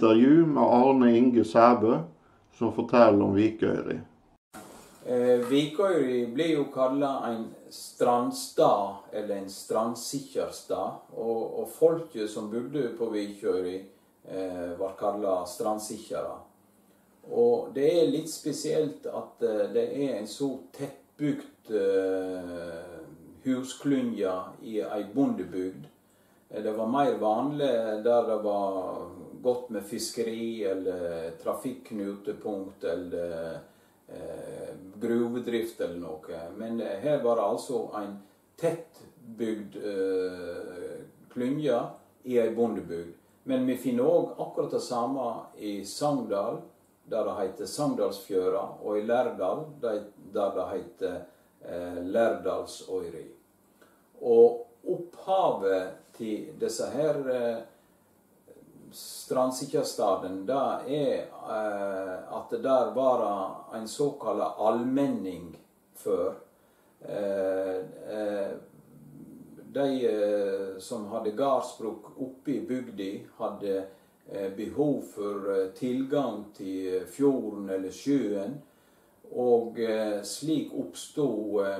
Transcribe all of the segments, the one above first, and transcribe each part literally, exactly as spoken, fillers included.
intervju med Arne Inge Sæbø, som forteller om Vikøyri. Eh, Vikøyri blir jo kallet en strandstad, eller en strandsikker stad, og, og folket som bodde på Vikøyri eh, var kallet strandsikkere. Og det er litt spesielt at eh, det er en så tettbygd eh, husklynja i ei bondebygd. Det var mer vanlig der det var godt med fiskeri, eller trafikknutepunkt, eller eh, gruvedrift eller noe. Men her var det altså en tettbygd eh, klynja i ei bondebygd. Men vi finner også akkurat det samme i Sogndal, der det heter Sogndalsfjøra, og i Lærdal, der det heter eh, Lærdalsøyri. Og opphavet til disse her eh, strandsikkerstaden, det er eh, at det der var en såkalt allmenning før. Eh, eh, de eh, som hadde gardsbruk oppe i bygda, hadde eh, behov for eh, tilgang til fjorden eller sjøen, og eh, slik oppstod eh,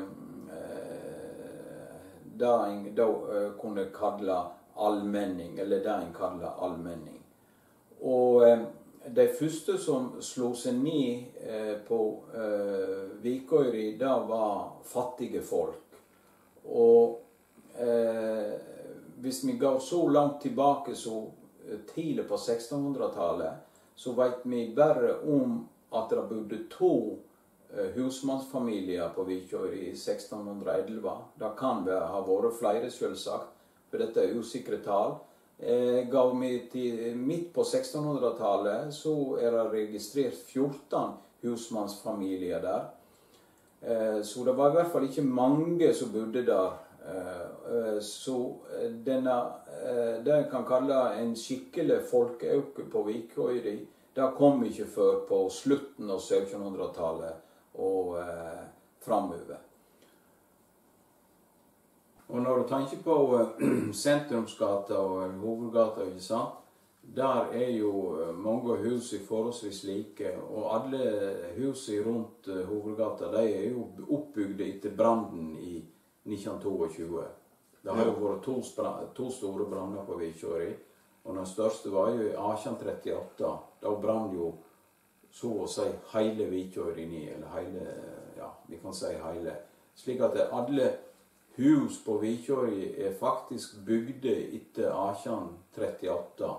det en da eh, kunne kalle allmenning, eller det en kaller allmenning. Og eh, de første som slo seg ned eh, på eh, Vikøyri, det var fattige folk. Og eh, hvis vi går så langt tilbake så tidlig på sekstenhundretallet, så vet vi bare om at det bodde to eh, husmannsfamilier på Vikøyri i sekstenhundreelleve. Det kan ha vært flere, selvsagt, for dette er usikre tall. Eh, gav vi til midt på sekstenhundretallet, så er det registrert fjorten husmannsfamilier der. Eh, så det var i hvert fall ikke mange som bodde der. Eh, så denne, eh, det en kan kalle en skikkelig folkeauke på Vikøyri, det kom ikke før på slutten av syttenhundretallet og eh, framover. Og når du tenker på uh, sentrumsgata og hovedgata, ikke sant? Der er jo mange hus i forholdsvis like, og alle husene rundt uh, hovedgata, de er jo oppbygde etter branden i nitten tjueto. Det har jo vært to, to store branner på Vikøyri, og den største var jo i atten trettiåtte. Da brann jo så å si hele Vikøyri ned, eller hele, ja, vi kan si hele. Slik at alle hus på Vikøyri er faktisk bygde etter atten trettiåtte.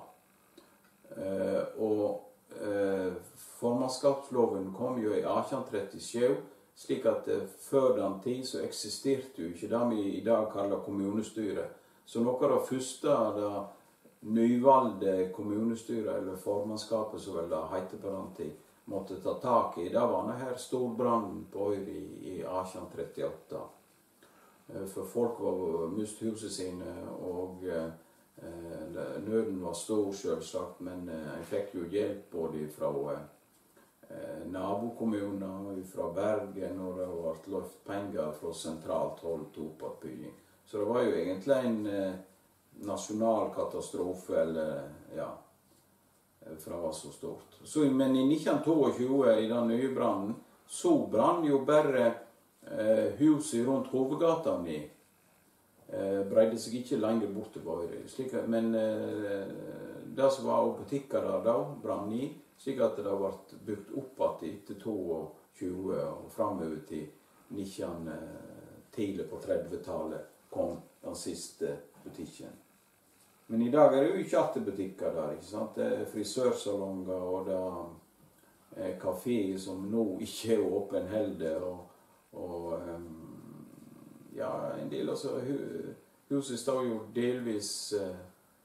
Eh, og eh, formannskapsloven kom jo i atten trettisju, slik at eh, før den tid så eksisterte jo ikke det vi i dag kaller kommunestyre. Så noe av det første det nyvalgte kommunestyret, eller formannskapet som vel det heter på den tid, måtte ta tak i, det var denne her storbrannen på Øyri i atten trettiåtte. For folk var mist huset sine, og eh, nøden var stor selvsagt, men eh, jeg fikk jo hjelp både fra eh, nabokommuner, fra Bergen, og det ble løft penger fra sentralt hold til oppbygging. Så det var jo egentlig en eh, nasjonal katastrofe, eller ja, for det var så stort. Så, men i nitten tjueto, i den nye brannen, så brann jo bare Eh, huset rundt hovedgata mi eh, breide seg ikke lenger bort til Bøyri. Men eh, det som var butikker der da, brann i, slik at det ble bygd opp igjen etter tjueto og fremover til nitten eh, tidlig på trettitallet kom den siste butikken. Men i dag er det jo ikke attebutikker der, ikke sant? Det er frisørsalonger, og det er kafé som nå ikke er åpen heller, og Og um, ja, en del altså, hu, huset står jo delvis uh,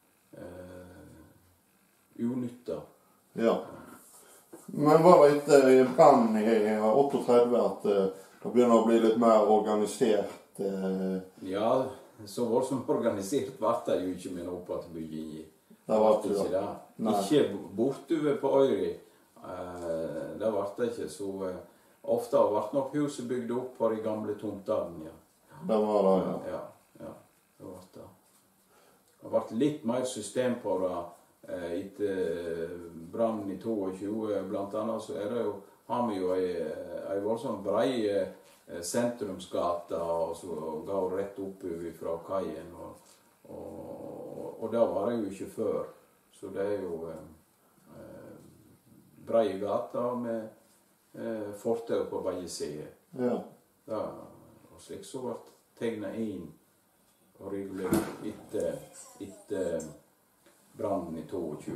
uh, unyttet. Ja. Men var det etter brann i trettioåtte at uh, det begynner å bli litt mer organisert? Uh... Ja, så voldsomt organisert ble det jo ikke med oppbygging i. Det var det ikke det. Ikke bortover på Øyri. Uh, det ble det ikke så... Uh, Ofte har vært nok huset bygd opp på de gamle tomtene, ja. Det var det, ja. Ja, ja, det var det. Det har vært litt mer system på det eh, etter brannen i tjueto, blant annet, så er det jo, har vi jo ei voldsomt brei eh, sentrumsgata, og så går rett opp fra kaien, og, og, og det var det jo ikke før. Så det er jo eh, brei gata med eh, fortau på begge sider. Ja. Ja, og slik så ble tegnet inn og regulert etter, etter brannen i tjueto.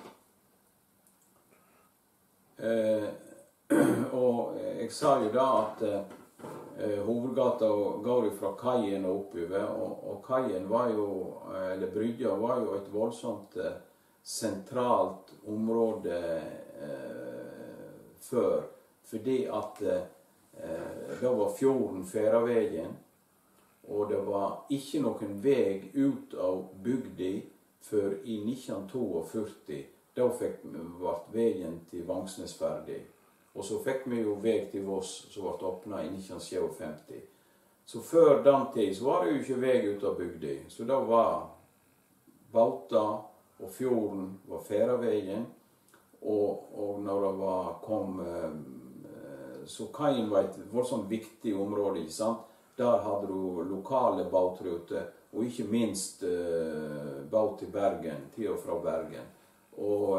Eh, og jeg sa jo da at eh, hovedgata går fra kaien og oppover, og, og kaien var jo, eller brygga var jo et voldsomt eh, sentralt område eh, før, fordi at eh, da var fjorden Færaveien, og det var ikke noen vei ut av bygda før i nitten førtito. Da fikk ble veien til Vangsnes ferdig. Og så fikk vi jo vei til Voss, som ble åpnet i nitten femtisju. Så før den tid så var det jo ikke vei ut av bygda. Så da var Bauta og fjorden var Færaveien, og, og når det var, kom så kaien var et voldsomt viktig område, ikke sant? Der hadde du lokale båtruter, og ikke minst eh, båt til Bergen, til og fra Bergen. Og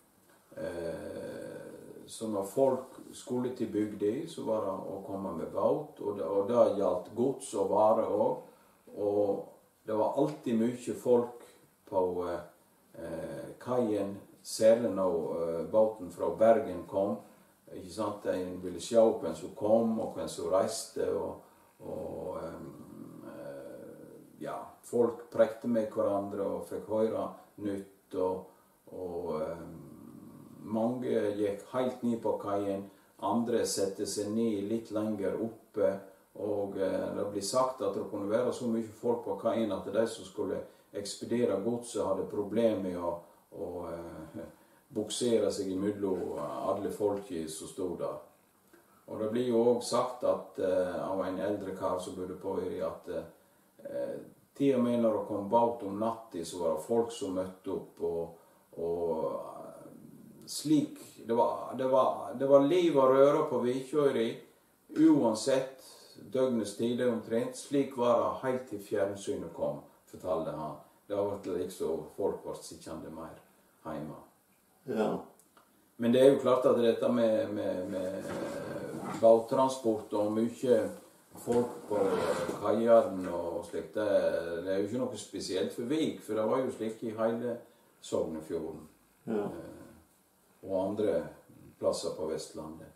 eh, så når folk skulle til bygda, så var det å komme med båt, og det, og det gjaldt gods og varer også. Og det var alltid mye folk på eh, kaien, særlig når eh, båten fra Bergen kom. Ikke sant? En ville se hvem som kom, og hvem som reiste, og, og um, ja, folk prekte med hverandre og fikk høre nytt, og, og um, mange gikk helt ned på kaien, andre sette seg ned litt lenger oppe, og uh, det blir sagt at det kunne være så mye folk på kaien at de som skulle ekspedere godset hadde problemer med å, å uh, buksere seg imellom alle folki som stod der. Og det blir jo også sagt at, uh, av en eldre kar som bodde på Øyri, at uh, til og med når det kom båt om natten, så var det folk som møtte opp, og, og uh, slik, det var, det, var, det var liv og røre på Vikjøyri, uansett døgnets tider omtrent. Slik var det helt til fjernsynet kom, fortalte han. Det var liksom folk var sikkende mer hjemme. Ja. Men det er jo klart at dette med, med, med båttransport og mye folk på kaiene og slikt, det, det er jo ikke noe spesielt for Vik, for det var jo slik i hele Sognefjorden. Ja. Eh, og andre plasser på Vestlandet.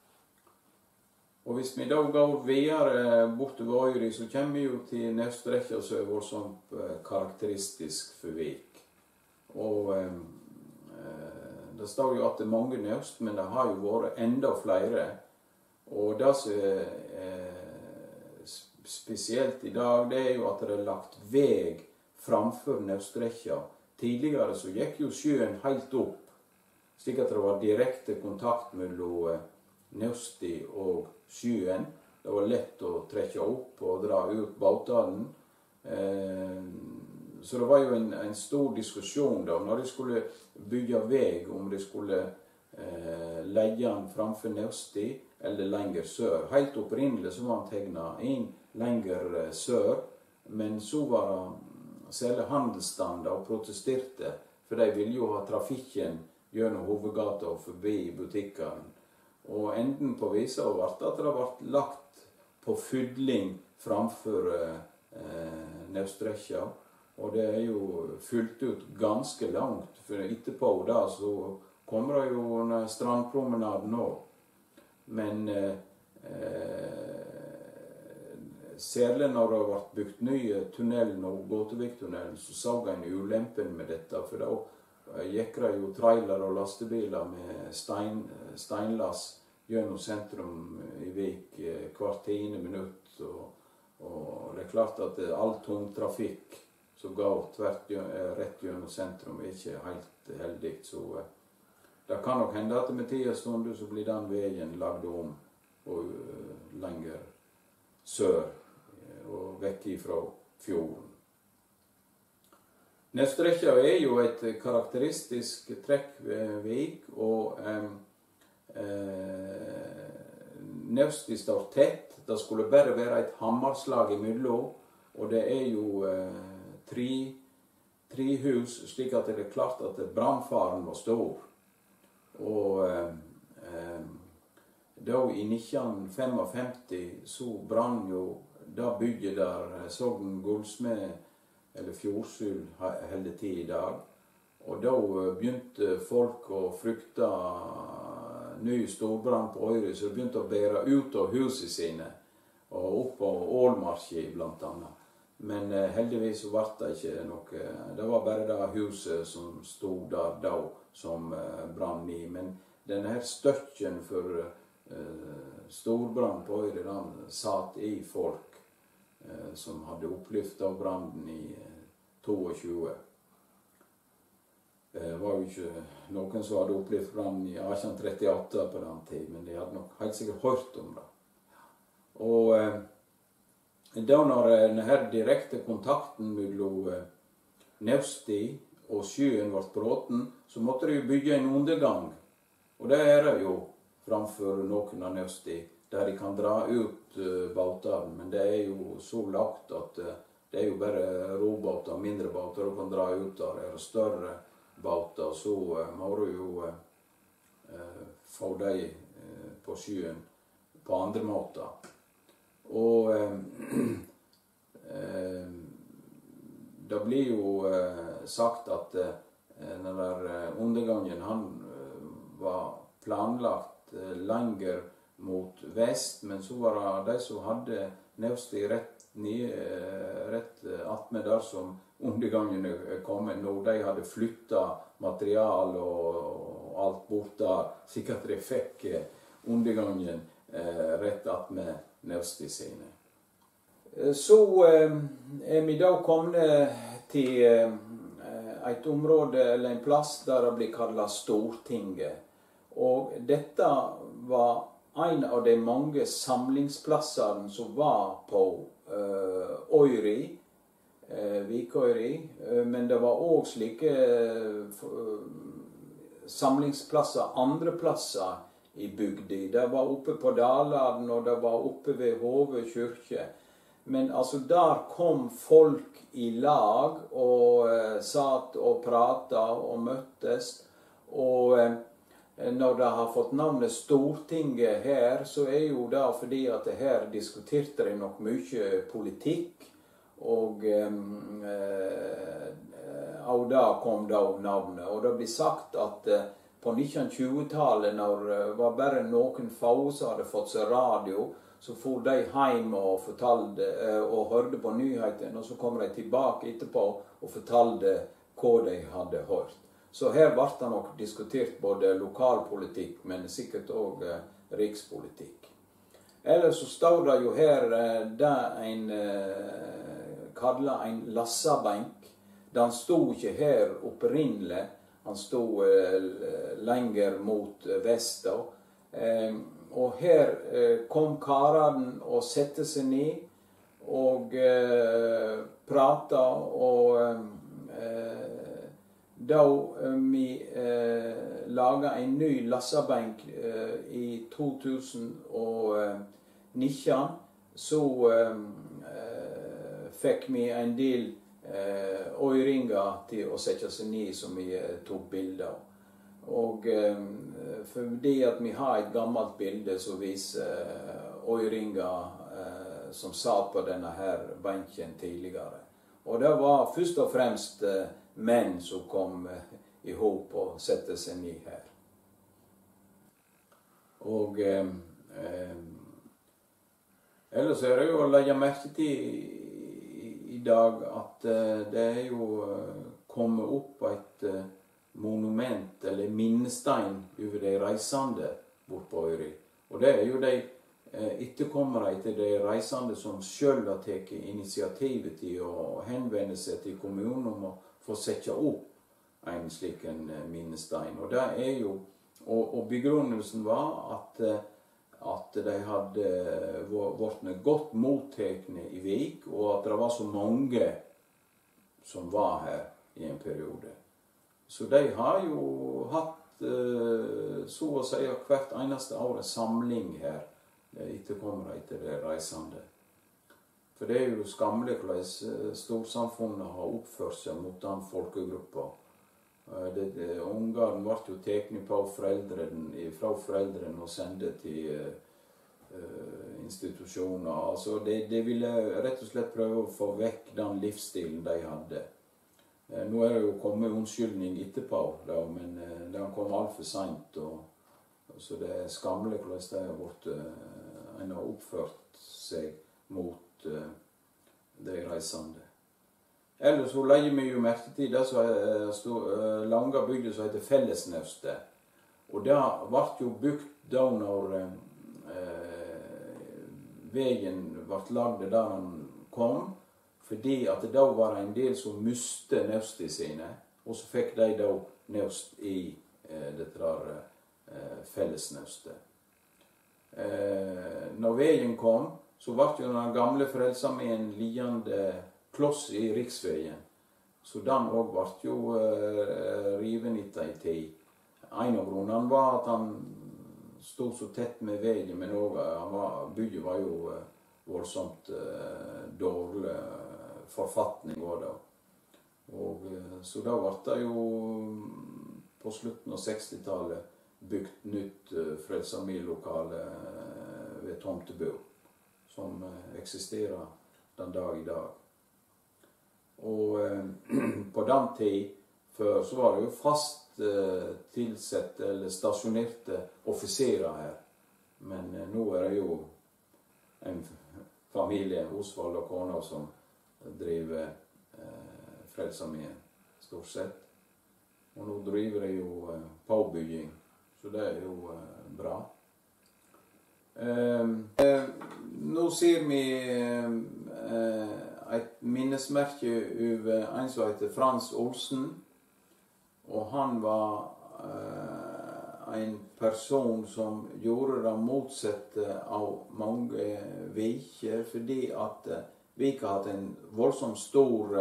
Og hvis vi da går videre bortover Øyri, så kommer vi jo til Naustrekka, som er voldsomt karakteristisk for Vik. Og eh, det står jo at det er mange naust, men det har jo vært enda flere. Og det som er eh, spesielt i dag, det er jo at det er lagt vei framfor Naustrekka. Tidligere så gikk jo sjøen helt opp, slik at det var direkte kontakt mellom eh, Nausti og sjøen. Det var lett å trekke opp og dra ut båtene. Eh, Så det var jo en, en stor diskusjon da, når de skulle bygge vei, om de skulle eh, legge den framfor Nausti eller lenger sør. Helt opprinnelig så var han tegnet inn lenger sør, men så var det særlig handelsstander og protesterte, for de ville jo ha trafikken gjennom hovedgata og forbi butikkene. Og enden på visa ble at det ble lagt på fydling framfor eh, Naustrekka. Og det er jo fylt ut ganske langt, for etterpå da så kommer det jo en strandpromenade nå. Men eh, særlig når det ble bygd nye tunnelen og Gåteviktunnelen, så så en ulempen med dette, for da gikk det jo trailer og lastebiler med stein, steinlass gjennom sentrum i Vik hvert tiende minutt, og, og det er klart at all tungtrafikk som går tvert, rett gjennom sentrum, er ikke helt heldig. Så det kan nok hende at med tida stund så blir den veien lagd om og lenger sør og vekk ifra fjorden. Naustrekka er jo et karakteristisk trekk ved Vik, og eh, eh, Nausti står tett. Det skulle bare være et hammerslag imellom, og det er jo eh, tre, tre hus, slik at det er klart at brannfaren var stor. Og eh, eh, da i nitten femtifem så brann jo det bygget der Sogn Gullsmed eller Fjordsul holder til i dag. Og da begynte folk å frykte ny storbrann på Øyri, så de begynte å bære ut av huset sine, og opp på Ålmarki blant annet. Men eh, heldigvis så ble det ikke noe. Det var bare det huset som stod der da, som eh, brann i. Men denne her støkken for eh, storbrann på Øyri, den satt i folk som hadde opplevd av brannen i tjueto. Det var jo ikke noen som hadde opplevd brannen i atten trettiåtte på den tid, men de hadde nok helt sikkert hørt om det. Og eh, da når denne direkte kontakten mellom eh, Nausti og sjøen ble bråten, så måtte de jo bygge en undergang. Og det er det jo framfor noen av Nausti, der de kan dra ut uh, båtene, men det er jo så lagt at uh, det er jo bare robåter, mindre båter du kan dra ut der. Er det større båter, så uh, må du jo uh, uh, få dem uh, på sjøen på andre måter. Og uh, uh, det blir jo uh, sagt at uh, den der undergangen han uh, var planlagt uh, lenger mot vest, men så var det de som hadde Nausti rett, rett attmed der som undergangen kom. Når de hadde flyttet material og alt bort der, slik at de fikk undergangen rett attmed Nausti sine. Så er vi da kommet til et område, eller en plass, der det blir kallet Stortinget. Og dette var en av de mange samlingsplassene som var på uh, Øyri, uh, Vikøyri, uh, men det var også slike uh, samlingsplasser, andre plasser i bygda. Det var oppe på Dalarden, og det var oppe ved Hove kyrkje. Men altså, der kom folk i lag, og uh, satt og pratet og møttes, og uh, når de har fått navnet Stortinget her, så er jo det fordi at her diskuterte de nok mye politikk, og eh, av det kom da navnet. Og det blir sagt at eh, på nitten tjue-tallet, når det var bare noen få som hadde fått seg radio, så for de hjem og fortalte, eh, og hørte på nyheten, og så kom de tilbake etterpå og fortalte hva de hadde hørt. Så her ble det nok diskutert både lokalpolitikk, men sikkert også eh, rikspolitikk. Ellers så står det jo her eh, det en eh, kallet en lassabenk. Den stod ikke her opprinnelig, han stod eh, lenger mot vest da. Eh, og her eh, kom karene og sette seg ned, og eh, pratet, og eh, da vi eh, laget en ny lassabenk eh, i to tusen og nitten, så eh, fikk vi en del eh, øyringer til å sette seg ned som vi eh, tok bilder av. Og eh, fordi at vi har et gammelt bilde som viser eh, øyringer eh, som satt på denne her benken tidligere. Og det var først og fremst eh, menn som kom eh, i hop og sette seg ned her. Og eh, eh, ellers er det jo å legge merke til i, i dag at eh, det er jo eh, kommet opp et eh, monument eller minnestein over de reisende bort på Øyri. Og det er jo de eh, etterkommere til de reisende som selv har tatt initiativet til å henvende seg til kommunen om å få sette opp en slik en minnestein. Og det er jo, og, og begrunnelsen var at, at de hadde vært godt mottekne i Vik, og at det var så mange som var her. i en periode. Så de har jo hatt eh, så å si hvert eneste år en samling her, etterkommere etter det reisende. For det er jo skammelig hvordan storsamfunnet har oppført seg mot den folkegruppa. Det, det, Ungene ble jo tekne på foreldrene, fra foreldrene og sendt til uh, institusjoner. Altså, de, de ville rett og slett prøve å få vekk den livsstilen de hadde. Uh, nå er det jo kommet unnskyldning etterpå, da, men uh, det har kommet alt for sent. Og, og så det er skammelig hvordan de har vært, uh, en har oppført seg mot uh, de reisende. Ellers så legger vi jo merke til det som er uh, lange bygder som heter Fellesnaustet. Og det ble jo bygd da når uh, veien ble lagd der han kom, fordi at da var det en del som miste naustene sine, og så fikk de da naust i uh, dette der uh, Fellesnaustet. Uh, når veien kom, så ble jo den gamle Frelsesarmeen liggende kloss i riksveien. Så den også ble jo uh, riven etter en tid. En av grunnene var at han stod så tett med veien, men også bygget var jo uh, voldsomt uh, dårlig uh, forfatning også da. Og, uh, så da ble det jo på slutten av sekstitallet bygd nytt uh, Frelsesarmeen-lokale uh, ved Tomtebo, som uh, eksisterer den dag i dag. Og eh, på den tid før så var det jo fast eh, tilsette eller stasjonerte offiserer her. Men eh, nå er det jo en familie, Osvald og kona, som driver eh, Frelsesarmeen stort sett. Og nå driver de jo eh, påbygging, så det er jo eh, bra. Eh, eh, nå ser vi eh, et minnesmerke over en som heter Frans Olsen, og han var eh, en person som gjorde det motsatte av mange viker, fordi at eh, Vik har hatt en voldsomt stor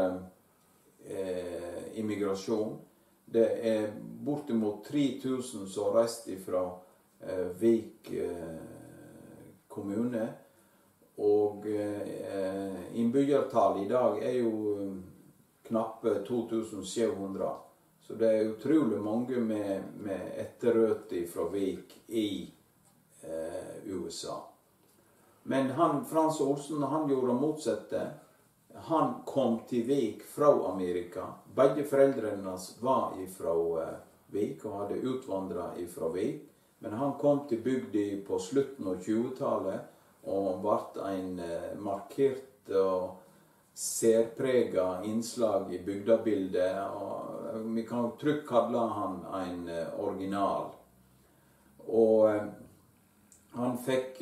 eh, immigrasjon. Det er bortimot tre tusen som reiste fra eh, Vik eh, kommune. Og eh, innbyggertallet i dag er jo knappe to tusen sju hundre. Så det er utrolig mange med, med etterrøtter fra Vik i eh, U S A. Men han, Frans Olsen, han gjorde det motsatte. Han kom til Vik fra Amerika. Begge foreldrene hans var fra eh, Vik og hadde utvandret fra Vik. Men han kom til bygda på slutten av tjuetallet, og ble en eh, markert og særpreget innslag i bygdebildet. Og vi kan trygt kalle han en eh, original. Og eh, han fikk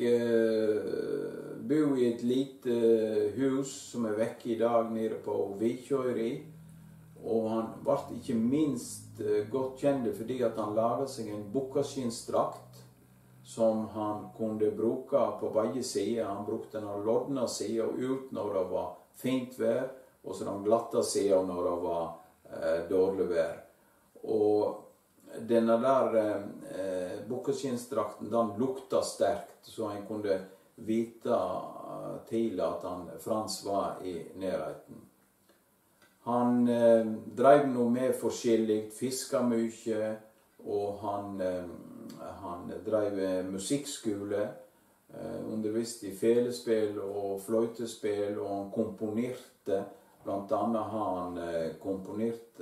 eh, bo i et lite hus som er vekke i dag nede på Vikjøyri. Og han ble ikke minst eh, godt kjent fordi at han laget seg en bukkaskinnstrakt som han kunne bruke på begge sider. Han brukte den lodna siden ut når det var fint vær, og så den glatte siden når det var eh, dårlig vær. Og denne der eh, bukkaskinnstrakten, den lukta sterkt, så han kunne vite uh, til at han, Frans var i nærheten. Han eh, drev noe med forskjellig, fiska mye, og han eh, Han drev musikkskole, underviste i felespill og fløytespill, og han komponerte. Blant annet har han komponert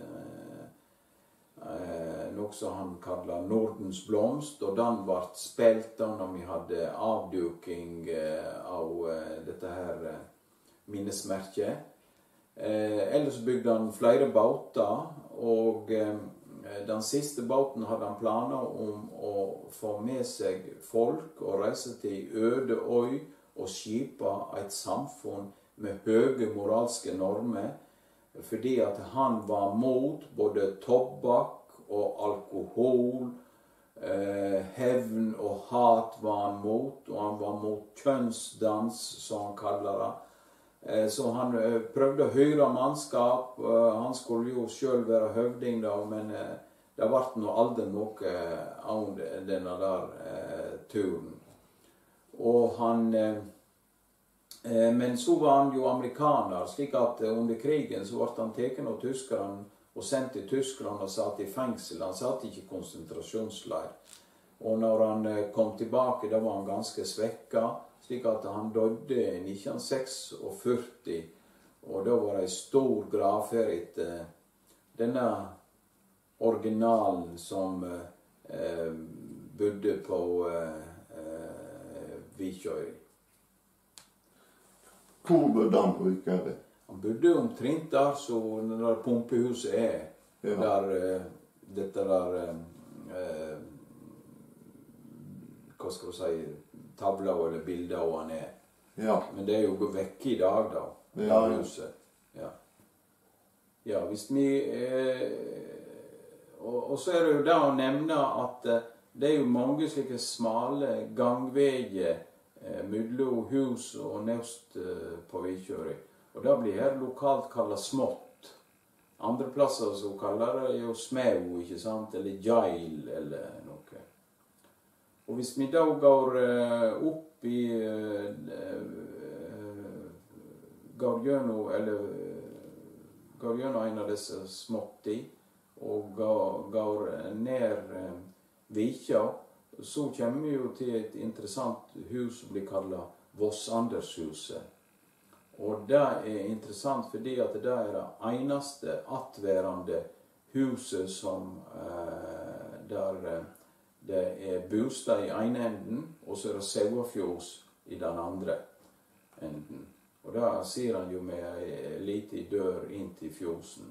noe som han kaller Nordens blomst, og den ble spilt da når vi hadde avduking av dette her minnesmerket. Ellers bygde han flere båter, og den siste båten hadde han planer om å få med seg folk og reise til øde øy og skipe et samfunn med høye moralske normer, fordi at han var mot både tobakk og alkohol, eh, hevn og hat var han mot, og han var mot kjønnsdans, som han kaller det. Eh, så han eh, prøvde å hyre mannskap. Eh, han skulle jo selv være høvding da, men eh, det ble nå aldri noe av denne der eh, turen. Og han... Eh, eh, men så var han jo amerikaner, slik at eh, under krigen så ble han teken av tyskerne og sendt til Tyskland og satt i fengsel. Han satt ikke i konsentrasjonsleir. Og når han eh, kom tilbake, da var han ganske svekket, slik at han døde i nitten førtiseks, og da var det en stor gravferd etter denne originalen som eh, bodde på eh, eh, Vikjøy. Hvor bodde han på Vikjøy? Han bodde omtrent der så det der pumpehuset er. Ja. Der eh, dette der eh, hva skal du si, tavler eller bilder av han er. Ja. Men det er jo vekke i dag da, det Ja. huset. Ja. Ja, hvis vi... Eh, og, og så er det jo da å nevne at eh, det er jo mange slike smale gangveger eh, mellom hus og naust eh, på Vikjøy. Og det blir her lokalt kallet smått. Andre plasser så kaller det jo smau, ikke sant? Eller jail, eller noe. Og hvis vi da går uh, opp i uh, uh, går gjennom, eller uh, går gjennom en av disse småtti, og går, går ned uh, Vikja, så kommer vi jo til et interessant hus som blir kallet Voss-Andershuset. Og det er interessant fordi at det er det eneste attværende huset som uh, der uh, det er bostad i ene enden, og så er det sauefjøs i den andre enden. Og da ser han jo med en liten dør inn til fjøsen.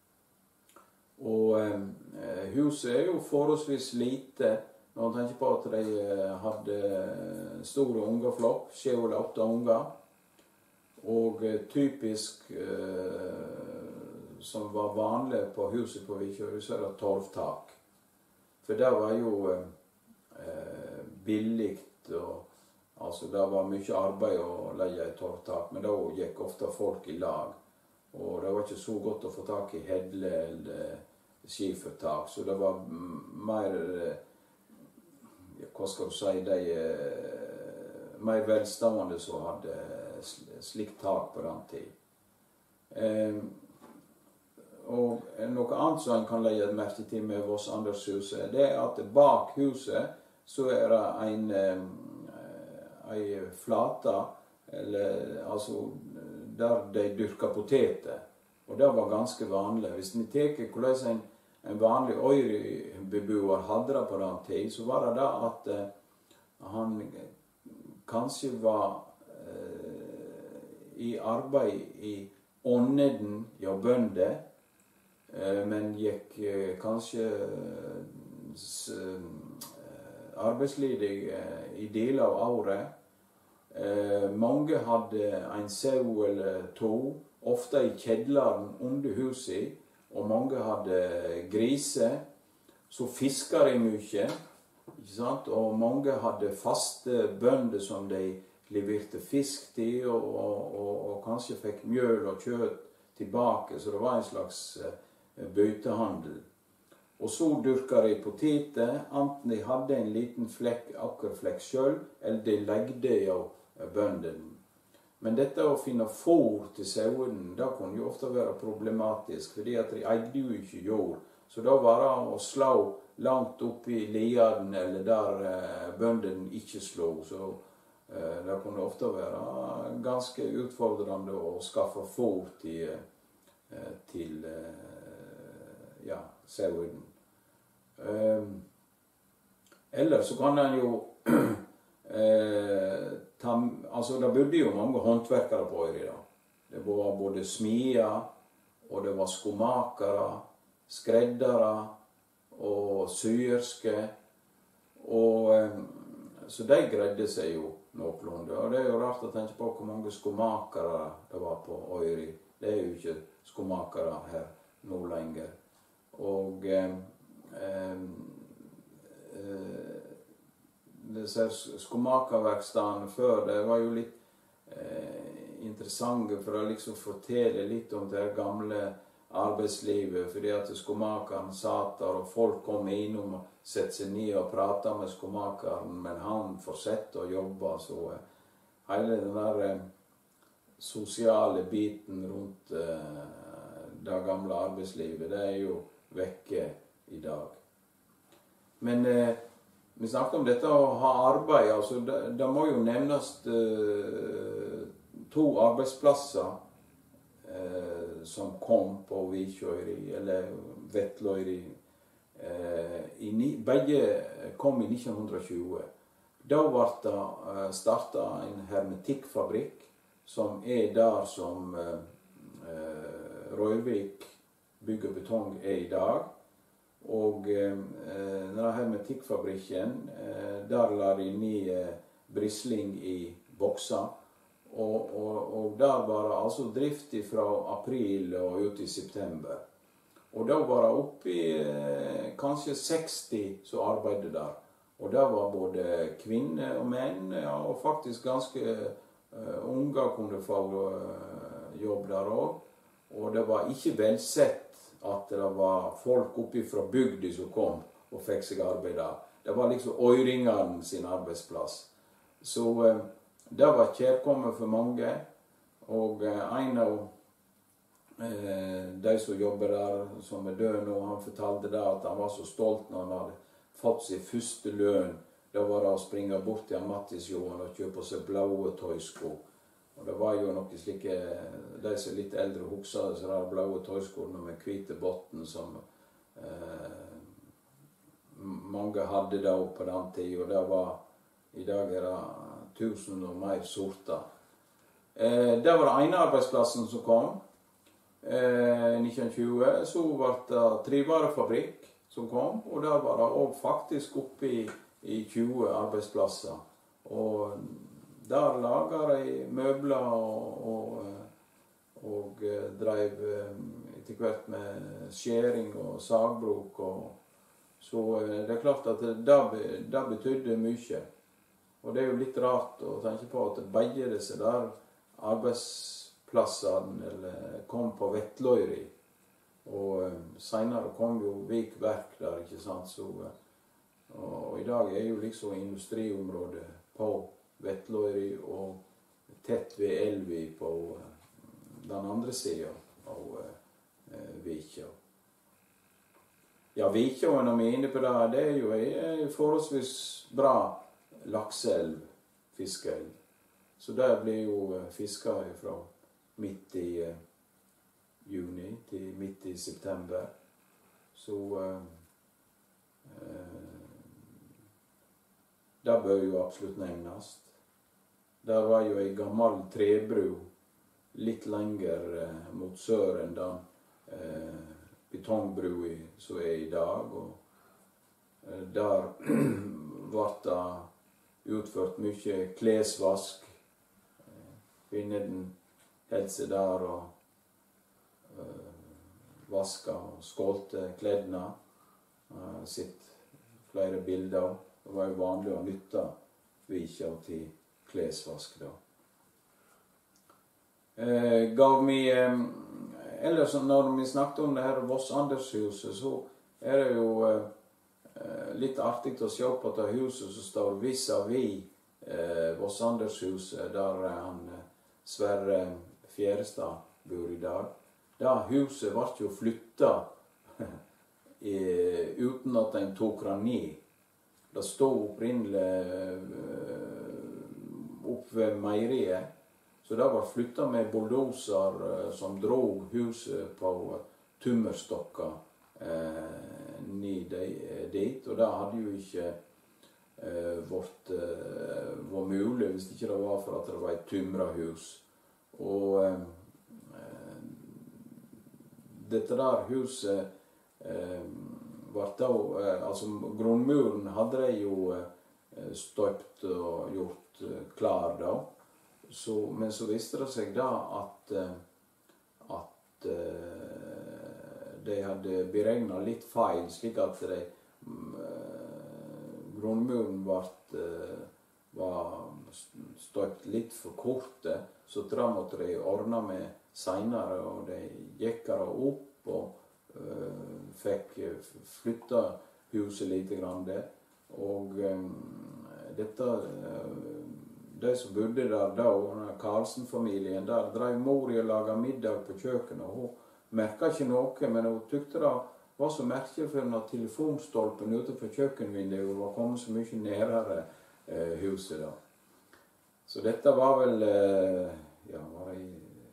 Og eh, huset er jo forholdsvis lite, når man tenker på at de hadde store ungeflokk, sju eller åtte unger. Og eh, typisk, eh, som var vanlig på huset på Vikjøy, så er det torvtak. For det var jo eh, billigt, og altså det var mye arbeid å leie et torvtak, men da gikk ofte folk i lag. Og det var ikke så godt å få tak i hedle eller skifertak, så det var mer, hva skal du si, de eh, mer velstående som hadde slikt tak på den tid. Eh, Og noe annet som en kan legge merke til med Voss-Andershuset, det er at bak huset så er det en, en flate, eller, altså, der de dyrker poteter. Og det var ganske vanlig. Hvis vi tenker hvordan en, en vanlig øybeboer hadde det på den tid, så var det da at uh, han kanskje var uh, i arbeid i ånden av bønder, men gikk eh, kanskje eh, arbeidsledig eh, i deler av året. Eh, mange hadde en sau eller to, ofte i kjedleren under huset, og mange hadde griser, så fisker de mye, ikke sant? Og mange hadde faste bønder som de leverte fisk til, og, og, og, og kanskje fikk mjøl og kjøtt tilbake, så det var en slags eh, bøytehandel. Og så dyrka de poteter, enten de hadde en liten flekk, akkerflekk selv, eller de legde av bøndene. Men dette å finne fôr til sauen, det kunne jo ofte være problematisk, fordi at de eide jo ikke jord. Så da var det å slå langt opp i liaden, eller der eh, bøndene ikke slå. Så eh, det kunne ofte være ganske utfordrende å skaffe fôr til, eh, til eh, ja, sauen. Um, eller så kan han jo eh, ta, altså det bodde jo mange håndverkere på Øyri da. Det var både smier, og det var skomakere, skreddere og syerske, og eh, så de greide seg jo noenlunde. Og det er jo rart å tenke på hvor mange skomakere det var på Øyri. Det er jo ikke skomakere her nå lenger. Og eh, eh, disse skomakerverkstedene før, det var jo litt eh, interessante for å liksom fortelle litt om det gamle arbeidslivet, fordi at skomakeren satt der, og folk kom innom og sette seg ned og prate med skomakeren, men han fortsatte å jobbe, så hele den der eh, sosiale biten rundt eh, det gamle arbeidslivet, det er jo vekke i dag. Men eh, vi snakket om dette å ha arbeid, altså det, det må jo nevnes eh, to arbeidsplasser eh, som kom på Vikjøyri, eller Vettløyri. Eh, begge kom i nitten tjue. Da ble det eh, startet en hermetikkfabrikk, som er der som eh, Røyrvik bygg og betong er i dag. Og eh, denne hermetikkfabrikken, eh, der la de ned eh, brisling i bokser. Og, og, og der var det altså drift fra april og ut i september. Og da var det oppi eh, kanskje seksti som arbeidet der. Og der var både kvinner og menn, ja, og faktisk ganske eh, unge kunne få eh, jobb der også. Og det var ikke velsett at det var folk oppe fra bygda som kom og fikk seg arbeid der. Det var liksom øyringene sin arbeidsplass. Så eh, det var kjærkommet for mange. Og eh, en av eh, de som jobber der, som er død nå, han fortalte det at han var så stolt når han hadde fått sin første lønn. Da var det å springe bort til Mattisjoen og kjøpe seg blåe tøysko. Og det var jo noe slike, de som er litt eldre husker det, så det er blåe tøyskoene med hvite botten som eh, mange hadde da på den tid, og det var, i dag er det tusen og mer sorter. Eh, det var det ene arbeidsplassen som kom. Eh, I nitten tjue så var det trivarefabrikk som kom, og der var det også faktisk oppe i, i tjue arbeidsplasser. Og der laget de møbler og, og, og drev etter hvert med skjering og sagbruk. Og, så det er klart at det, det betydde mye. Og det er jo litt rart å tenke på at begge disse der arbeidsplassene eller, kom på Vettløyri. Og senere kom jo Vik Verk der, ikke sant? Så, og, og i dag er jo liksom industriområdet på Vettløyri og tett ved elvi på den andre siden av eh, Vikjå. Ja, Vikjåen og mine på det, det er jo en forholdsvis bra lakseelv, fiskeelv. Så der blir jo fisket fra midt i eh, juni til midt i september. Så eh, eh, det bør jo absolutt nevnes. Der var jo en gammel trebru litt lenger eh, mot sør enn den eh, betongbrua som er i dag. Og eh, der ble det utført mye klesvask. Eh, Kvinnen holdt seg der og eh, vaska og skålte kledene. Jeg har sett flere bilder. Det var jo vanlig å nytte Vikjå til klesvask da. Eh, gav vi, eh, ellers når vi snakket om det her Voss-Andershuset, så er det jo eh, litt artig å se på det huset som står vis-à-vis eh, Voss-Andershuset, der eh, han Sverre Fjærestad bor i dag. Det huset ble jo flyttet eh, uten at en tok det ned. Det stod opprinnelig eh, opp ved meieriet, så det var flyttet med bulldoser eh, som drog huset på tømmerstokker eh, ned dit, og det hadde jo ikke eh, vært, eh, vært mulig hvis ikke det var for at det var et tømmerhus. Og eh, dette der huset eh, var da, eh, altså grunnmuren hadde de jo eh, støpt og gjort klar da. Så, men så visste det seg da at, at uh, de hadde beregnet litt feil, slik at de, uh, grunnmuren ble uh, var stått litt for korte, så det måtte de ordne med senere, og de gikk der opp og uh, fikk flytta huset litt grann der. Og um, dette, uh, de som bodde der da, Karlsen-familien, der drev mor i å lage middag på kjøkkenet, og hun merket ikke noe, men hun tykte det var så merkelig for når telefonstolpen ute på kjøkkenvinduet var kommet så mye nærere uh, huset da. Så dette var vel, uh, ja, var det i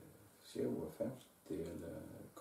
femti eller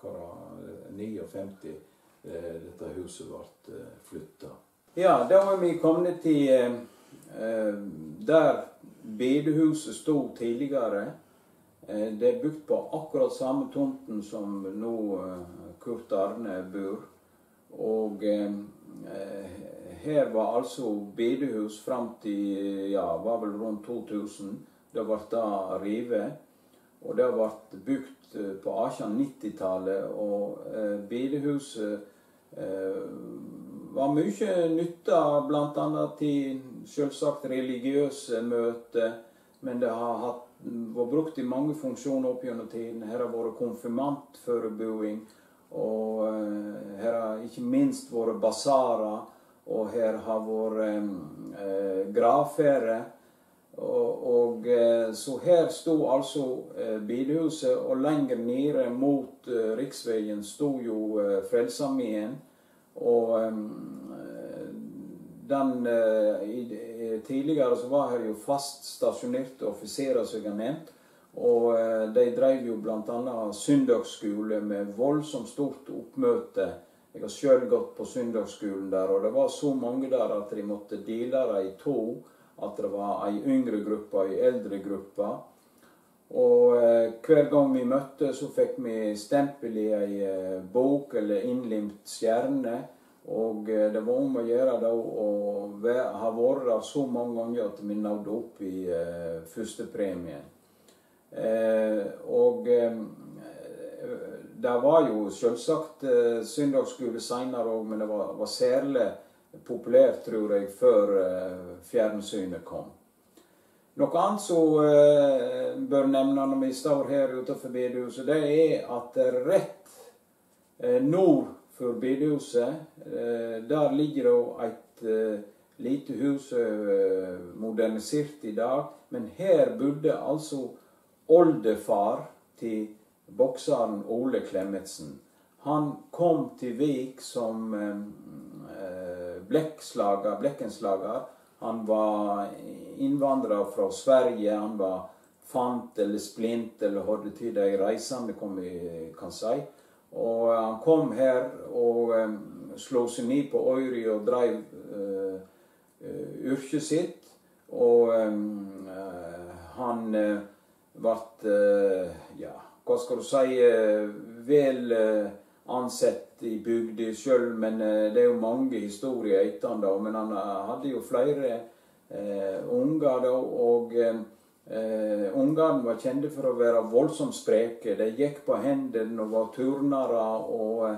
femti, uh, dette huset ble uh, flyttet. Ja, da var vi kommet til uh, der bedehuset stod tidligere. Uh, det er bygd på akkurat samme tomten som nå uh, Kurt Arne bor. Og uh, her var altså bedehus frem til, ja, var vel rundt to tusen. Det ble da rivet. Og det ble bygd på atten nittitallet, og eh, bedehuset eh, var mye nytta, blant annet til selvsagt religiøse møter, men det har hatt, var brukt i mange funksjoner opp gjennom tiden. Her har vært konfirmantforbereding, og eh, her har ikke minst vært basarer, og her har vært eh, gravferde. Og, og så her stod altså eh, bedehuset, og lenger nede mot eh, riksveien stod jo eh, Frelsesarmeen. Og eh, den, eh, i, tidligere så var her jo fast stasjonerte offiserer som jeg har nevnt. Og eh, de drev jo blant annet søndagsskole med voldsomt stort oppmøte. Jeg har selv gått på søndagsskolen der, og det var så mange der at de måtte dele det i to. At det var en yngre gruppe og en eldre gruppe. Og eh, hver gang vi møtte, så fikk vi stempel i en eh, bok eller innlimt stjerne. Og eh, det var om å gjøre da å ha vært der så mange ganger at vi nådde opp i eh, første premien. Eh, og eh, det var jo selvsagt eh, søndagsskole senere også, men det var, var særlig populært, tror jeg, før uh, fjernsynet kom. Noe annet som uh, bør nevne når vi står her utenfor bedehuset, det er at rett uh, nord for bedehuset, uh, der ligger det et uh, lite hus uh, modernisert i dag, men her bodde altså oldefar til bokseren Ole Klemetsen. Han kom til Vik som uh, blekkslager, blekkenslager. Han var innvandrer fra Sverige, han var fant eller splint, eller hadde til de reisende, kom vi kan si. Og han kom her og um, slå seg ned på Øyri og drev uh, uh, yrket sitt. Og um, uh, han uh, ble, uh, ja, hva skal du si, uh, vel uh, ansett i bygda selv, men uh, det er jo mange historier etter han da, men han uh, hadde jo flere uh, unger da, og uh, uh, ungene var kjente for å være voldsomt spreke. De gikk på hendene og var turnere, og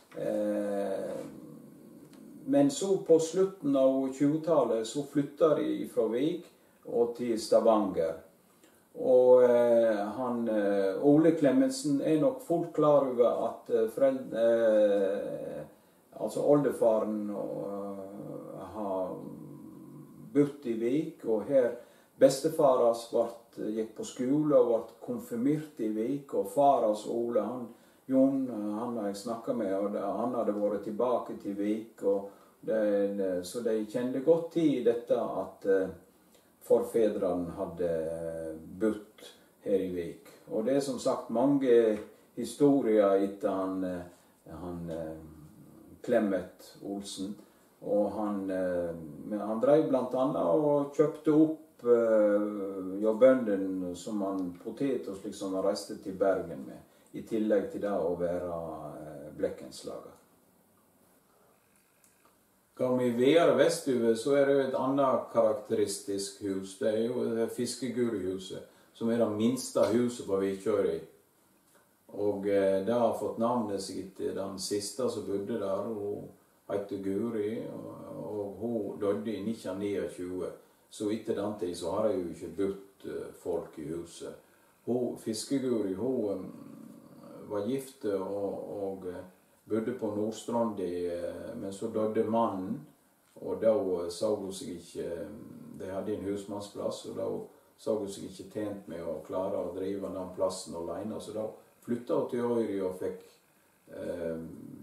uh, men så på slutten av tjuetallet så flyttet de fra Vik og til Stavanger. Og eh, han, eh, Ole Klemetsen er nok fullt klar over at eh, foreldre, eh, altså oldefaren eh, har bodd i Vik, og her bestefaras vart, gikk på skole og ble konfirmert i Vik, og faras Ole, han, Jon, han har jeg snakket med, og det, han hadde vært tilbake til Vik, og det, det, så de kjente godt til dette at eh, forfedrene hadde bodd her i Vik. Og det er som sagt mange historier etter han, han Clemet Olsen. Og han, han drev blant annet og kjøpte opp ja, bønden som han potet og slik som han reiste til Bergen med, i tillegg til det å være blekkenslager. Går vi videre vestover, så er det et annet karakteristisk hus. Det er jo det Fiskegurihuset, som er det minste huset på Vikjøri. Og eh, det har fått navnet sitt til den siste som bodde der. Hun heter Guri, og, og hun døde i nitten tjueni. så etter den tid så har jeg jo ikke bodd folk i huset. Hun, Fiskeguri, hun var gift og, og bodde på Nordstrandi, men så døde mannen, og da så hun seg ikke, de hadde en husmannsplass, og da så hun seg ikke tjent med å klare å drive den plassen alene, så da flyttet hun til Øyri og fikk eh,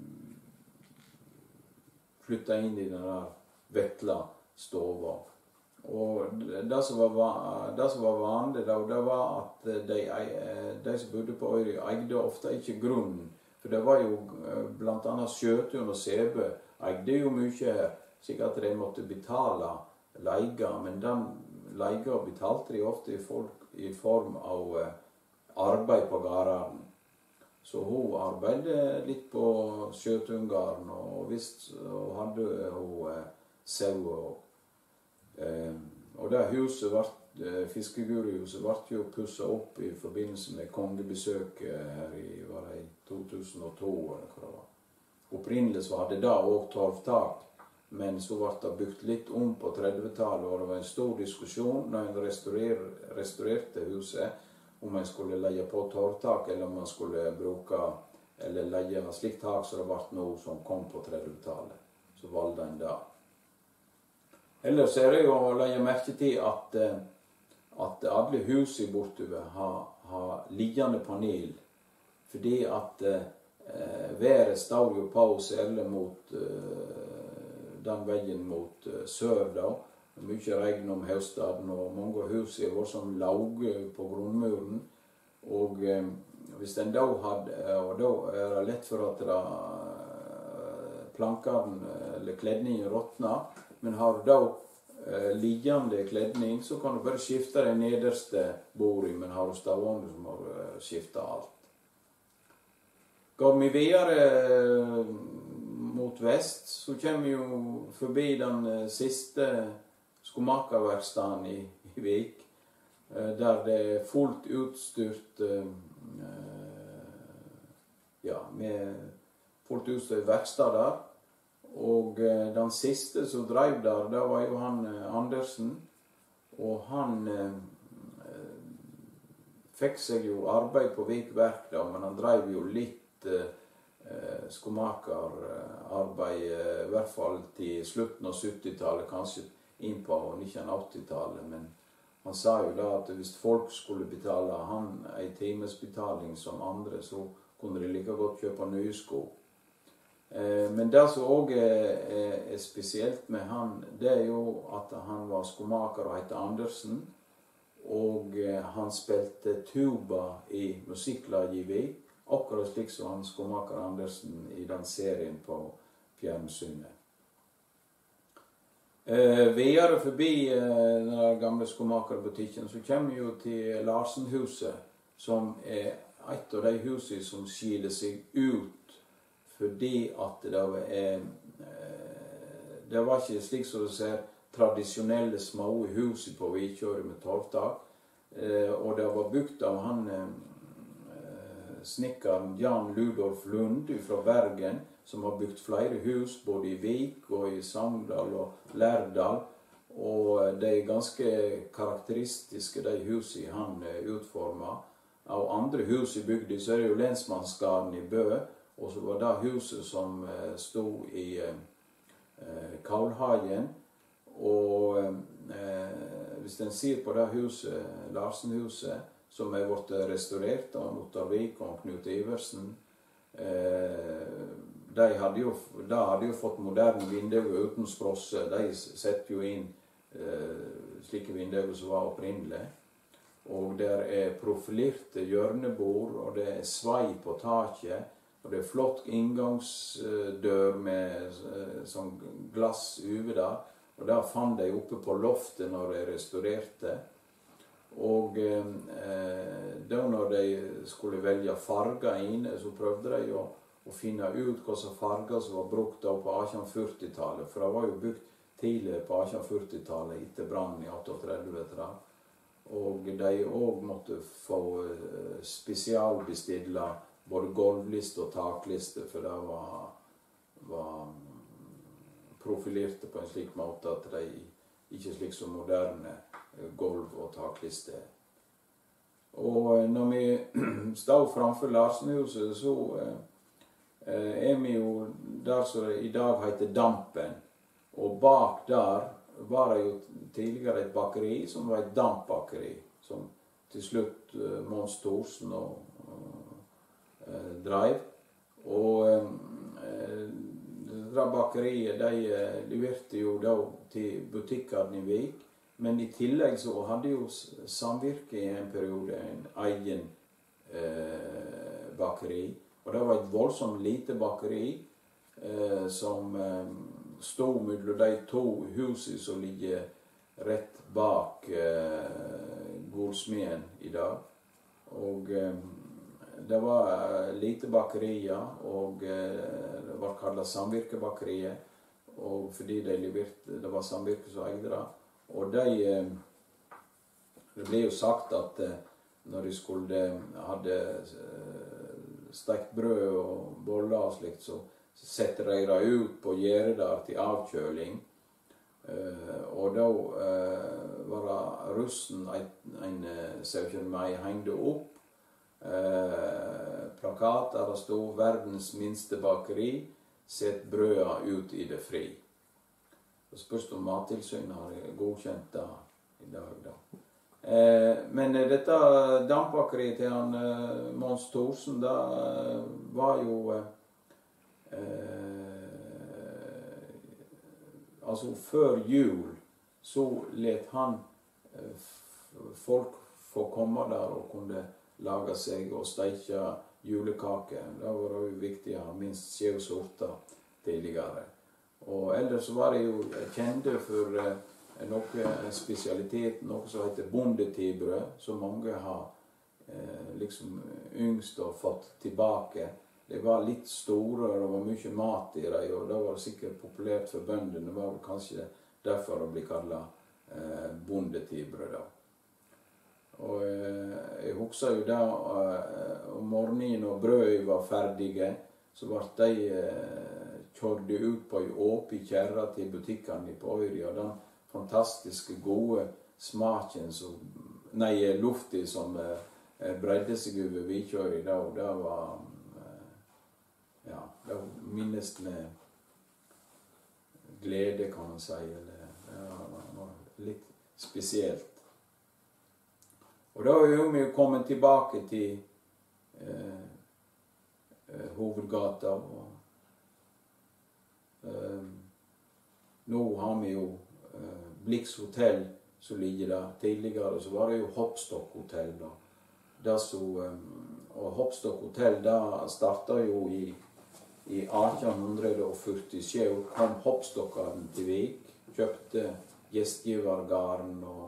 flyttet inn i den der vettla stova. Og det som var, det som var vanlig da, det var at de, de som bodde på Øyri eide ofte ikke grunnen. For det var jo blant annet Skjøtun og Sæbø eide jo mye her, slik at de måtte betale leiga, men den leiga betalte de ofte i, folk, i form av arbeid på gårdene. Så hun arbeidet litt på Skjøtungarden, og visst og hadde hun eh, sau. Og, eh, og det huset, vart, eh, Fiskegurihuset, ble jo pusset opp i forbindelse med kongebesøket her i, var det, i to tusen og to, eller hva det var. Opprinnelig så hadde det også torvtak, men så ble det bygd litt om på trettitallet, og det var en stor diskusjon når en restaurer, restaurerte huset, om man skulle leie på torvtak, eller om man skulle bruke, eller leie slikt tak, så det ble noe som kom på trettitallet. Så valgte en det. Ellers er det jo å leie merke til at, at alle hus i bortover har, har liggende panel, fordi at eh, været står jo på særlig mot eh, den veien mot eh, sør da. Mye regn om høstdagen, og mange hus var som låg på grunnmuren. Og eh, hvis den da hadde, og da er det lett for at det, plankene eller kledningen råtner, men har du da eh, liggende kledning, så kan du bare skifte den nederste bordet, men har du stående, så må du eh, skifte alt. Går vi videre mot vest, så kommer vi jo forbi den eh, siste skomakerverkstaden i, i Vik, der det er fullt utstyrt ja, med fullt utstyrt verkstad der. Og den siste som drev der, det var jo han Andersen, og han eh, fikk seg jo arbeid på Vik Verk da, men han drev jo litt eh, skomakerarbeid, i hvert fall til slutten av syttitallet, kanskje inn på nitten åtti-tallet, men han sa jo da at hvis folk skulle betale han en timesbetaling som andre, så kunne de like godt kjøpe nye sko. Eh, men det som også er, er spesielt med han, det er jo at han var skomaker og heter Andersen, og eh, han spilte tuba i musikklaget i Vik, akkurat slik som han skomaker Andersen i den serien på fjernsynet. Eh, videre forbi eh, den gamle skomakerbutikken, så kommer vi jo til Larsenhuset, som er et av de husene som skiller seg ut, fordi at det var, eh, det var ikke slik som du ser tradisjonelle små hus på Vikjøret med torvtak, eh, og det var bygd av han eh, snikkeren Jan Ludolf Lund fra Bergen, som har bygd flere hus både i Vik og i Sogndal og Lærdal, og de er ganske karakteristiske, de husene han utformet. Av andre hus i bygda så er det jo lensmannsgarden i Bø, og så var det huset som stod i eh, Kaulhagen, og eh, hvis en ser på det huset, Larsenhuset, som er blitt restaurert av Ottar Vik og Knut Iversen, eh, De hadde jo, de hadde jo fått moderne vinduer uten sprosse. De setter jo inn eh, slike vinduer som var opprinnelig. Og der er profilerte hjørnebord, og det er svei på taket. Og det er flott inngangsdør med eh, sånn glass over der. Og der fant de oppe på loftet når de restaurerte. Og eh, da når de skulle velge farger inne, så prøvde de å og finne ut hva som farger som var brukt på atten førti-tallet, for det var jo bygd tidligere på atten førti-tallet etter brannen i trettioåtte. Og de også måtte få spesialbestille både gulvliste og takliste, for det var, var profilerte på en slik måte at de ikke slik som moderne gulv og taklister. Og når vi stod framfor Larsenhuset, så eh, er vi jo der som i dag heter Dampen. Og bak der var det jo tidligere et bakeri som var et dampbakeri, som til slutt eh, Mons Thorsen og, eh, drev. Og eh, det bakeriet, de eh, leverte jo da til butikkene i Vik. Men i tillegg så hadde jo Samvirke i en periode en egen eh, bakeri. Og det var et voldsomt lite bakeri eh, som eh, stod mellom de to husene som ligger rett bak eh, Golsmeden i dag. Og eh, det var lite bakerier, og eh, det var kallet Samvirkebakeriet. Og fordi de leverte, det var Samvirke som eide det. Og de, det ble jo sagt at når de skulle hadde stekt brød og boller og slikt, så setter de det ut på gjerdet der til avkjøling. Og da var det russen en sauekjøttmei hengte opp plakat der det stod 'Verdens minste bakeri, sett brøda ut i det fri'. Det spørs om Mattilsynet har godkjent det i dag, da. Eh, men dette dampbakeriet til han eh, Mons Thorsen, da eh, var jo eh, altså før jul så let han eh, folk få komme der og kunne lage seg og steike julekake. Det var jo viktig å ha minst sju sorter tidligere. Og ellers var det jo kjente for eh, noe spesialitet, noe som heter bondetibrød, som mange har eh, liksom yngst og fått tilbake. Det var litt store, og det var mye mat i dem, og det var sikkert populært for bøndene. Det var vel kanskje derfor det ble kallet eh, bondetibrød da. Og eh, jeg husker jo da eh, om morgenen når brødet var ferdige, så ble de eh, kjørte ut på en åpen kjerre til butikkene på Øyri, og den fantastiske gode smaken som, nei, luften som eh, bredde seg over Vikjøri, da, det var, eh, ja, det minnes med glede, kan man si, eller det var, var litt spesielt. Og da er vi kommet tilbake til eh, eh, hovedgata, og Uh, nå har vi jo uh, Blix Hotel som ligger der. Tidligere så var det jo Hopstock Hotel da. Det så, um, og Hopstock Hotel da startet jo i, i atten førtisju. Kom Hopstockeren til Vik, kjøpte gjestgivergarden og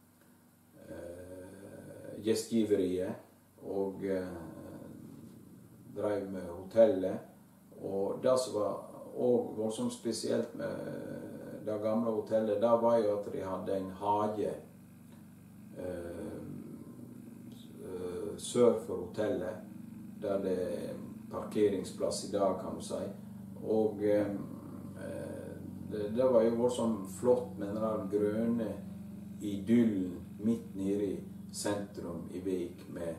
uh, gjestgiveriet, og uh, drev med hotellet. Og det som var og voldsomt spesielt med det gamle hotellet, det var jo at de hadde en hage eh, sør for hotellet, der det er parkeringsplass i dag, kan du si. Og eh, det, det var jo voldsomt flott med den grønne idyllen midt nede i sentrum i Vik med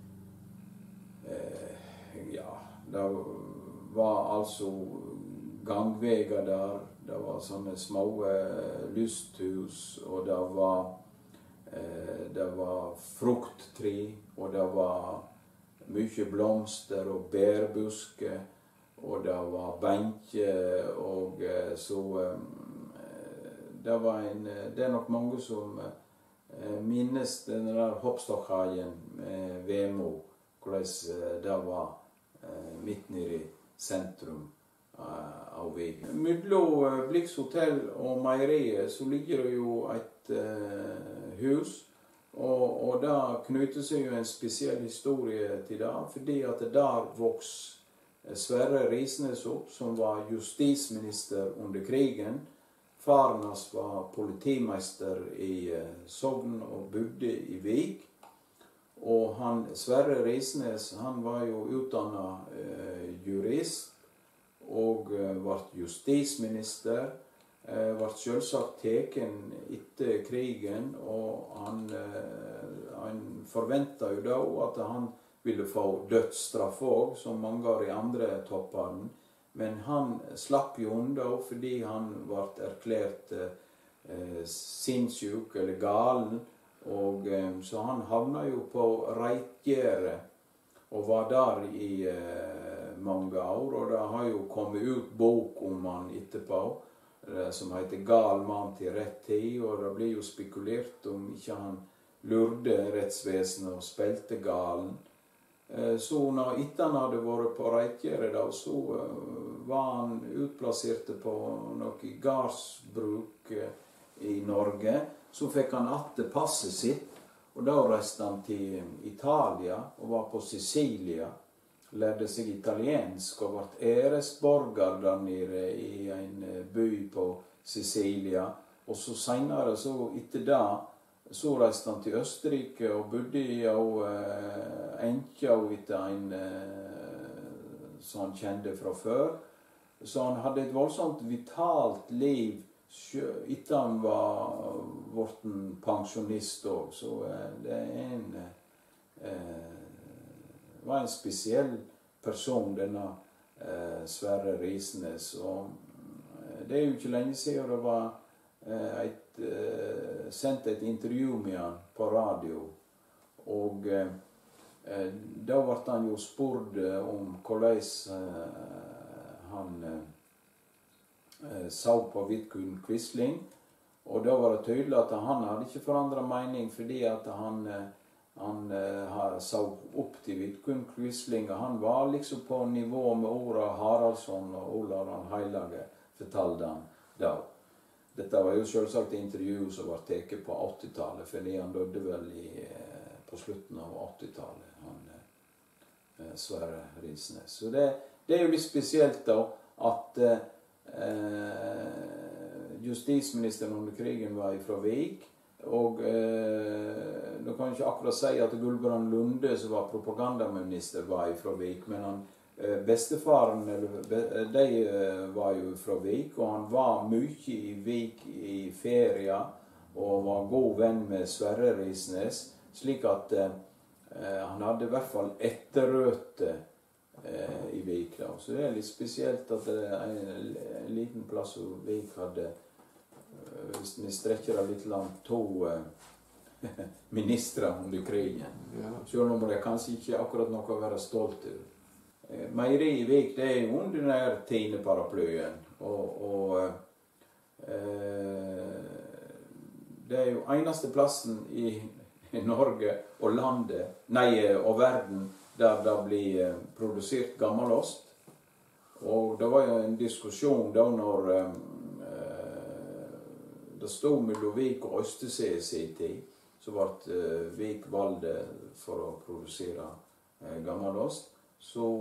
eh, ja, det var altså gangveger der, det var sånne små eh, lysthus, og det var, eh, det var frukttre, og det var mye blomster og bærbusker, og det var benker, og eh, så eh, det var en, det er nok mange som eh, minnes den der Hopstockhagen med Vemo, hvordan eh, det var eh, midt nede i sentrum av Vik. Mellom Blix Hotel og Meieriet så ligger det jo et uh, hus, og, og det knytter seg jo en spesiell historie til det, fordi at der vokste Sverre Risnes opp, som var justisminister under krigen. Faren hans var politimeister i uh, Sogn og bodde i Vik. Og han, Sverre Risnes, han var jo utdannet uh, jurist, og ble justisminister, eh, ble selvsagt teken etter krigen, og han, eh, han forventet jo da at han ville få dødsstraff også, som mange av de andre toppene. Men han slapp jo unna fordi han ble erklært eh, sinnssyk eller galen, og eh, så han havna jo på Reitgjerdet og var der i eh, mange år, og det har jo kommet ut bok om han etterpå, eh, som heter Gal mann til rett tid, og det blir jo spekulert om ikke han lurte rettsvesenet og spilte galen. Eh, så når etter han hadde vært på Reitgjerdet, da, så eh, var han utplassert på noe gardsbruk eh, i Norge. Så fikk han atte passet sitt, og da reiste han til Italia og var på Sicilia. Lærte seg italiensk og ble æresborger der nede i en by på Sicilia. Og så senere, så etter det, så reiste han til Østerrike og bodde i uh, Enkja etter en uh, som han kjente fra før. Så han hadde et voldsomt vitalt liv etter han var blitt pensjonist også. Så uh, det er en, uh, var en spesiell person, denne uh, Sverre Risnes. Og uh, det er jo ikke lenge siden det var uh, et, uh, sendt et intervju med han på radio. Og uh, uh, da ble han jo spurt uh, om hvordan uh, han uh, så på Vidkun Quisling, og da var det tydelig at han hadde ikke forandret mening, fordi at han, han uh, så opp til Vidkun Quisling, og han var liksom på nivå med Ora Haraldsson og Olav den Heilage, fortalte han da. Dette var jo selvsagt intervju som var teket på åttitallet, fordi han døde vel i, uh, på slutten av åttitallet, han uh, Sverre Risnes. Så det, det er jo litt spesielt da, at uh, Eh, justisministeren under krigen var fra Vik, og eh, nå kan jeg ikke akkurat si at Gulbrand Lunde, som var propagandaminister, var fra Vik, men han, eh, bestefaren, eller, be, de eh, var jo fra Vik, og han var mye i Vik i ferie, og var god venn med Sverre Risnes, slik at eh, han hadde i hvert fall etterrøte i Vik da. Så det er litt spesielt at det er en, en liten plass hvor Vik hadde, hvis vi strekker det litt langt, to uh, ministre under krigen. Ja. Selv om det kanskje ikke akkurat noe å være stolt over. Uh, Meieri i Vik, det er jo under denne Tine-paraplyen, og, og uh, det er jo eneste plassen i, i Norge og landet, nei, og verden, der det blir produsert gammelost. Og det var jo en diskusjon da når eh, det stod mellom Vik og Østese i sin tid, så ble eh, Vik valgt for å produsere eh, gammelost. Så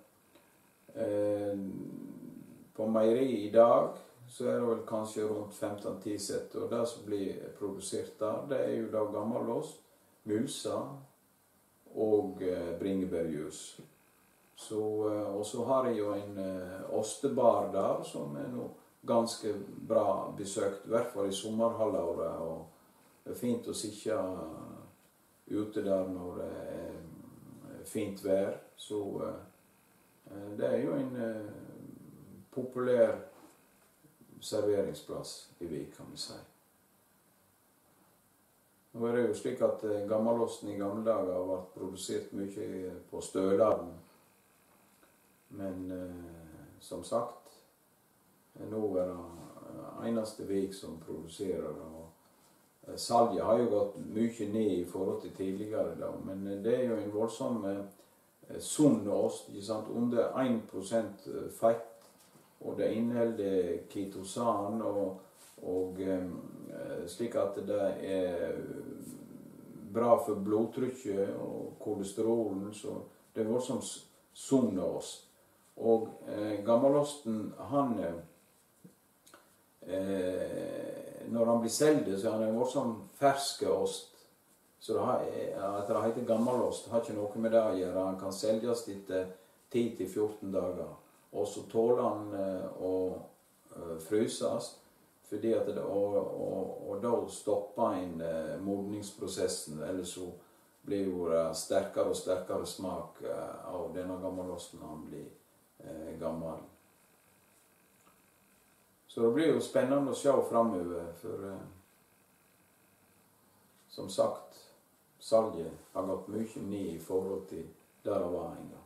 eh, på meieri i dag så er det vel kanskje rundt femten til sett, og det som blir produsert der, det er jo da gammelost, mulsa, og eh, bringebærjus. Så, eh, og så har jeg jo en eh, ostebar der, som er nå ganske bra besøkt, i hvert fall i sommerhalvåret, og det er fint å sitte ute der når det er fint vær. Så eh, det er jo en eh, populær serveringsplass i Vik, kan vi si. Nå er det jo slik at gammelosten i gamle dager har vært produsert mye på Stødalen. Men eh, som sagt, nå er det eneste Vik som produserer. Og eh, salget har jo gått mye ned i forhold til tidligere da, men det er jo en voldsom eh, sunn ost, ikke sant? Under en prosent fett, og det inneholder ketosan og Og eh, slik at det er bra for blodtrykket og kolesterolen, så det er voldsomt sunn ost. Og eh, gammelosten, han eh, når han blir selgt, så er han en voldsomt fersk ost. Så det har, at det heter gammelost, har ikke noe med det å gjøre. Han kan selges etter ti til fjorten dager. Og så tåler han eh, å eh, fryses. Fordi at det, og, og, og da stopper en eh, modningsprosessen, eller så blir jo det sterkere og sterkere smak eh, av denne gammelosten når han blir eh, gammel. Så det blir jo spennende å se fremover, for eh, som sagt, salget har gått mye ned i forhold til der det var en gang.